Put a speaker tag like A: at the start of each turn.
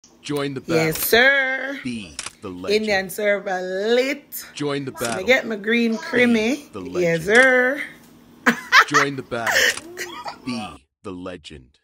A: Join the battle.
B: Yes, sir.
A: Be the legend.
B: Indian server lit.
A: Join the battle.
B: So I get my green creamy.
A: The
B: Yes,
A: legend.
B: sir.
A: Join the battle. Be the legend.